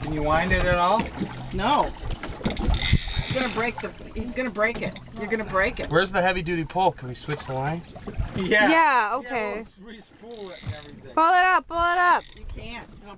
Can you wind it at all? No. He's gonna break it. You're gonna break it. Where's the heavy duty pull? Can we switch the line? Yeah. Yeah, okay. Yeah, we'll re-spool it and everything. Pull it up, pull it up. You can't. It'll